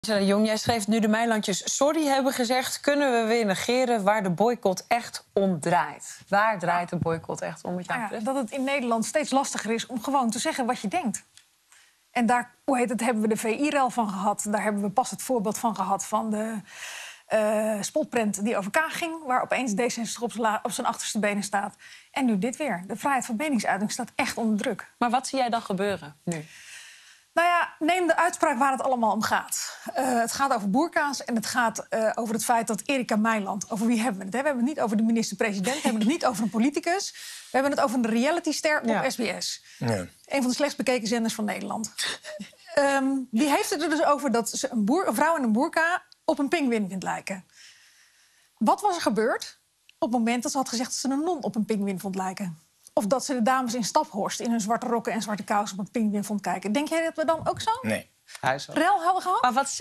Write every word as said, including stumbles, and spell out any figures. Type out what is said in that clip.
Angela Jong, jij schreef: nu de Meilandjes sorry hebben gezegd, kunnen we weer negeren waar de boycott echt om draait. Waar draait de boycott echt om? Met jou Nou ja, dat het in Nederland steeds lastiger is om gewoon te zeggen wat je denkt. En daar, hoe heet het, hebben we de V I-rel van gehad. Daar hebben we pas het voorbeeld van gehad van de uh, spotprent die over Kaag ging, waar opeens D zesenzestig op zijn, op zijn achterste benen staat. En nu dit weer. De vrijheid van meningsuiting staat echt onder druk. Maar wat zie jij dan gebeuren nu? Nou ja, neem de uitspraak waar het allemaal om gaat. Uh, het gaat over boerka's en het gaat uh, over het feit dat Erika Meiland... Over wie hebben we het? Hè? We hebben het niet over de minister-president, we hebben het niet over een politicus. We hebben het over een realityster op ja. S B S. Ja. Een van de slechtst bekeken zenders van Nederland. um, die heeft het er dus over dat ze een, boer, een vrouw in een boerka op een pinguïn vindt lijken. Wat was er gebeurd op het moment dat ze had gezegd dat ze een non op een pinguïn vond lijken? Of dat ze de dames in Staphorst in hun zwarte rokken en zwarte kousen op een pinguïn vond kijken. Denk jij dat we dan ook zo Nee. rel hadden gehad? Maar wat